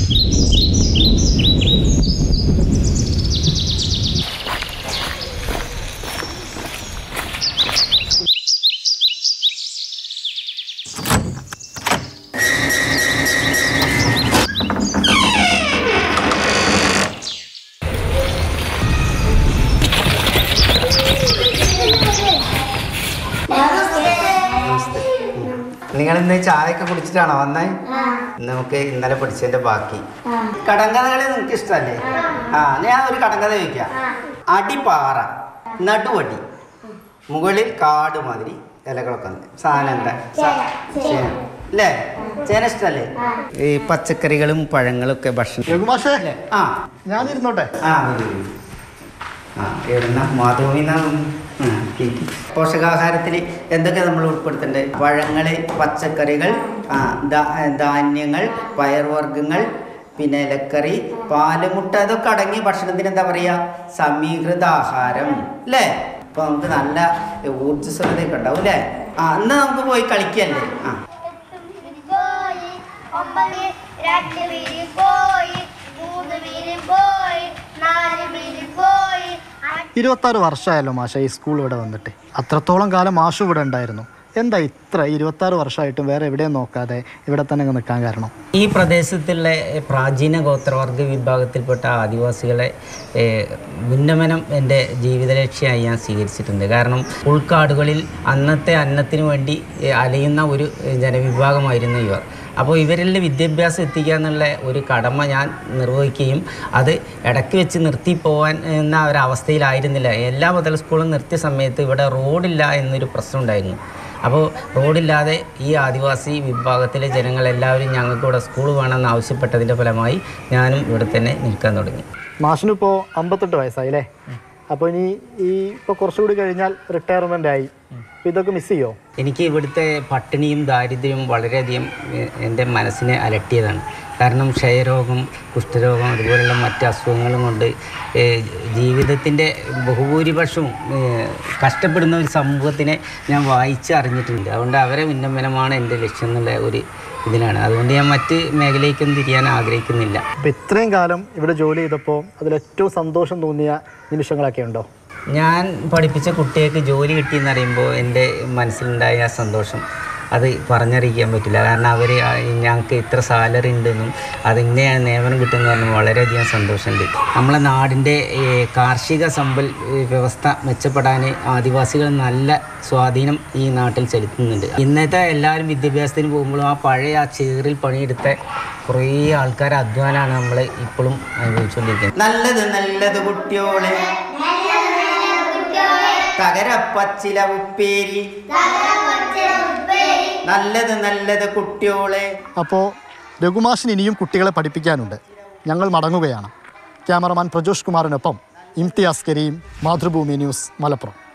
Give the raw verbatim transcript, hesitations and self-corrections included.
നിങ്ങളിന്ന് ചായയൊക്കെ കുടിച്ചിട്ടാണോ വന്നേ? നമുക്ക് ഇന്നലെ പഠിച്ചതിന്റെ ബാക്കി കടങ്കഥകള് നിങ്ങൾക്ക് ഇഷ്ടമല്ലേ? ആ ഞാൻ ഒരു കടങ്കഥ ചോദിക്കാം. അടിപ്പാറ, നടുവടി, മുകളിൽ കാട് മാതിരി ഇലകളൊക്കെ ഉണ്ട്. സാധനം എന്താ? ചേന അല്ലേ? ചേന ഇഷ്ടല്ലേ? ഈ പച്ചക്കറികളും പഴങ്ങളും ഒക്കെ ഭക്ഷണം. ആ ഞാൻ ഇരുന്നോട്ടെ. ആ ആ എവിടുന്ന മാധവി പോഷകാഹാരത്തിൽ എന്തൊക്കെ നമ്മൾ ഉൾപ്പെടുത്തേണ്ടത്? പഴങ്ങൾ, പച്ചക്കറികൾ, ധാന്യങ്ങൾ, പയർവർഗ്ഗങ്ങൾ, പിന്നെ ഇലക്കറി, പാല്, മുട്ട, ഇതൊക്കെ അടങ്ങിയ ഭക്ഷണത്തിന് എന്താ പറയുക? സമീകൃതാഹാരം അല്ലേ? അപ്പോൾ നമുക്ക് നല്ല ഊർജ്ജസ്വലതയൊക്കെ ഉണ്ടാവും അല്ലേ? ആ എന്നാൽ നമുക്ക് പോയി കളിക്കല്ലേ? ആ ഇരുപത്താറ് വർഷമായല്ലോ മാഷ ഈ സ്കൂൾ ഇവിടെ വന്നിട്ട്. അത്രത്തോളം കാലം മാഷു ഇവിടെ ഉണ്ടായിരുന്നു. എന്താ ഇത്ര ഇരുപത്താറ് വർഷമായിട്ടും വേറെ എവിടെയും നോക്കാതെ ഇവിടെ തന്നെ നിൽക്കാൻ കാരണം? ഈ പ്രദേശത്തുള്ള പ്രാചീന ഗോത്രവർഗ വിഭാഗത്തിൽപ്പെട്ട ആദിവാസികളെ ഉന്നമനം എൻ്റെ ജീവിത ലക്ഷ്യമായി ഞാൻ സ്വീകരിച്ചിട്ടുണ്ട്. കാരണം ഉൾക്കാടുകളിൽ അന്നത്തെ അന്നത്തിന് വേണ്ടി അലയുന്ന ഒരു ജനവിഭാഗമായിരുന്നു ഇവർ. അപ്പോൾ ഇവരിൽ വിദ്യാഭ്യാസം എത്തിക്കുക എന്നുള്ള ഒരു കടമ ഞാൻ നിർവഹിക്കുകയും അത് ഇടയ്ക്ക് വെച്ച് നിർത്തിപ്പോവാൻ എന്ന ഒരവസ്ഥയിലായിരുന്നില്ല. എല്ലാ മുതൽ സ്കൂളും നിർത്തിയ സമയത്ത് ഇവിടെ റോഡില്ല എന്നൊരു പ്രശ്നം ഉണ്ടായിരുന്നു. അപ്പോൾ റോഡില്ലാതെ ഈ ആദിവാസി വിഭാഗത്തിലെ ജനങ്ങളെല്ലാവരും ഞങ്ങൾക്ക് ഇവിടെ സ്കൂൾ വേണമെന്ന് ആവശ്യപ്പെട്ടതിൻ്റെ ഫലമായി ഞാനും ഇവിടെ തന്നെ നിൽക്കാൻ തുടങ്ങി. മാഷിനിപ്പോൾ അമ്പത്തെട്ട് വയസ്സായില്ലേ? അപ്പോൾ ഇനി ഈ ഇപ്പോൾ കുറച്ചുകൂടി കഴിഞ്ഞാൽ റിട്ടയർമെൻ്റ് ആയി. അപ്പോൾ ഇതൊക്കെ മിസ് ചെയ്യുമോ? എനിക്ക് ഇവിടുത്തെ പട്ടിണിയും ദാരിദ്ര്യവും വളരെയധികം എൻ്റെ മനസ്സിനെ അലട്ടിയതാണ്. കാരണം ക്ഷയരോഗം, കുഷ്ഠരോഗം, അതുപോലുള്ള മറ്റ് അസുഖങ്ങളും കൊണ്ട് ജീവിതത്തിൻ്റെ ബഹുഭൂരിപക്ഷവും കഷ്ടപ്പെടുന്ന ഒരു സമൂഹത്തിനെ ഞാൻ വായിച്ച് അറിഞ്ഞിട്ടുണ്ട്. അതുകൊണ്ട് അവരെ ഉന്നമനമാണ് എൻ്റെ ലക്ഷ്യം എന്നുള്ള ഒരു ഇതിലാണ്. അതുകൊണ്ട് ഞാൻ മറ്റ് മേഖലയ്ക്കൊന്നും തിരിയാൻ ആഗ്രഹിക്കുന്നില്ല. അപ്പോൾ ഇത്രയും കാലം ഇവിടെ ജോലി ചെയ്തപ്പോൾ അതിലേറ്റവും സന്തോഷം തോന്നിയ നിമിഷങ്ങളൊക്കെ ഉണ്ടോ? ഞാൻ പഠിപ്പിച്ച കുട്ടികൾക്ക് ജോലി കിട്ടിയെന്ന് അറിയുമ്പോൾ എൻ്റെ മനസ്സിലുണ്ടായ ആ സന്തോഷം അത് പറഞ്ഞറിയിക്കാൻ പറ്റില്ല. കാരണം അവർ ഞങ്ങൾക്ക് ഇത്ര സാലറി ഉണ്ടെന്നും അതിങ്ങനെയാണ് നിയമനം കിട്ടുമെന്ന് പറഞ്ഞാൽ വളരെയധികം സന്തോഷമുണ്ട്. നമ്മളെ നാടിൻ്റെ കാർഷിക സമ്പൽ വ്യവസ്ഥ മെച്ചപ്പെടാൻ ആദിവാസികൾ നല്ല സ്വാധീനം ഈ നാട്ടിൽ ചെലുത്തുന്നുണ്ട്. ഇന്നത്തെ എല്ലാവരും വിദ്യാഭ്യാസത്തിന് പോകുമ്പോഴും ആ പഴയ ആ ചേറിൽ പണിയെടുത്ത കുറേ ആൾക്കാർ അധ്വാനമാണ് നമ്മൾ ഇപ്പോഴും അനുഭവിച്ചുകൊണ്ടിരിക്കുന്നത്. നല്ലത് നല്ലത് കുട്ടിയോളെ തകരപ്പച്ചില ഉപ്പേരി, നല്ലത് നല്ലത് കുട്ടിയോളെ. അപ്പോൾ രഘുമാഷിന് ഇനിയും കുട്ടികളെ പഠിപ്പിക്കാനുണ്ട്. ഞങ്ങൾ മടങ്ങുകയാണ്. ക്യാമറമാൻ പ്രജോഷ് കുമാറിനൊപ്പം ഇംതിയാസ് കരീം, മാതൃഭൂമി ന്യൂസ്, മലപ്പുറം.